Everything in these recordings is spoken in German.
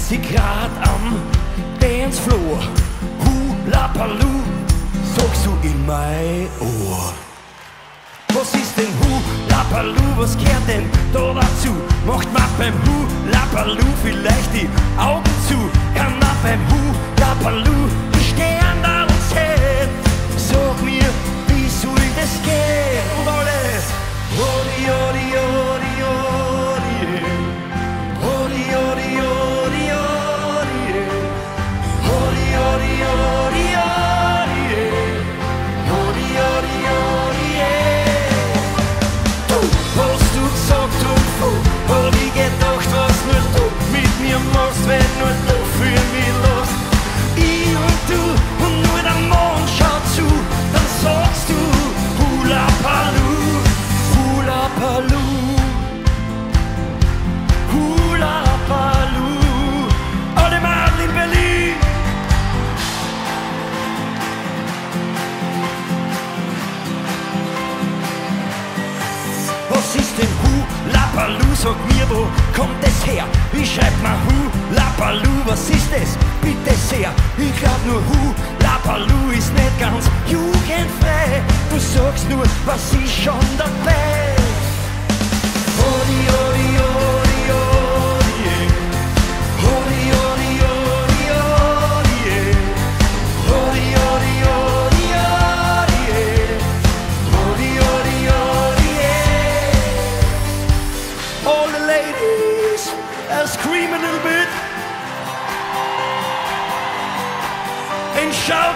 sie grad am Dancefloor. Hula Baloo, sagst du in mein Ohr. Was ist denn Hula Baloo, was gehört denn da dazu? Macht man beim Hula Baloo vielleicht die Augen zu? Kann man beim Hula Baloo die Sterne und sehen? Sag mir, wie soll das gehen? Und alle, Odi, Odi, Odi, Odi, Odi, Odi, Odi, Odi, Odi, Odi, Odi, Odi, Odi, Odi, Du hast du gesagt und hab ich gedacht, was nur du mit mir machst, wenn nur du für mich lachst. Ich und du und nur der Mond schaut zu, dann sagst du Hula Baloo, Hula Baloo, Hula Baloo. Alle Mädel in Berlin. Was ist denn Hula Baloo? Sag mir, wo kommt es her? Ich schreib mal Hula Baloo, was ist es? Bitte sehr. Ich glaub nur Hula Baloo ist nicht ganz jugendfrei. Du sagst nur, was ist schon dabei? Odi, Odi, Odi, Odi, Odi, Odi, Odi, Odi, Odi, Odi, Odi, Odi, Odi, Odi, All the ladies are screaming a little bit and shout.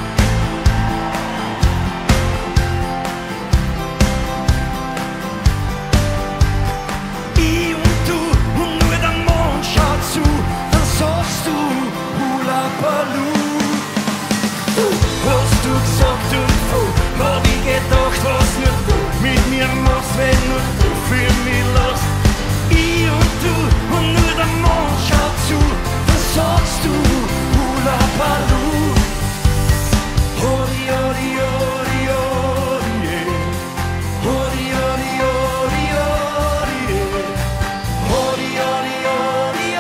Ich und du und nur der Mond schaut zu, dann sagst du Hula Baloo. Du hast du gesagt und hab ich gedacht, was nur du mit mir machst, wenn nur du für mich lachst. Ich und du und nur der Mond schaut zu, dann sagst du Hula Baloo. Odi, Odi, Odi, Odi, Odi, Odi, Odi, Odi, Odi, Odi, Odi,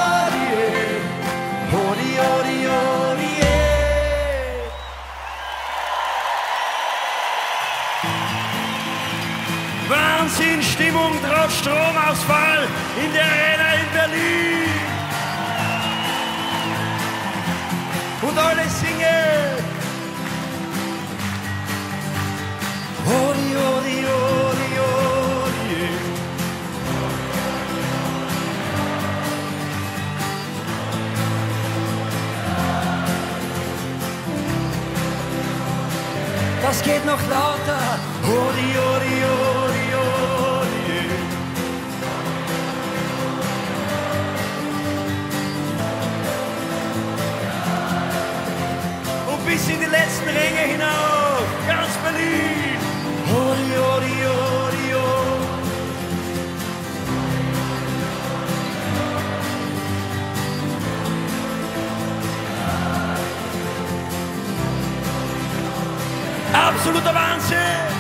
Odi, Odi, Odi, Odi. Wahnsinn, Stimmung trotz Stromausfall in der Arena in Berlin. Und alle singen. Odi, Odi, Odi, Odi. Das geht noch lauter. Odi, Odi, Odi, Odi. Und bis in die letzten Ränge hinauf, ganz Berlin. Odi, Odi, Odi, Odi. Absoluter Wahnsinn!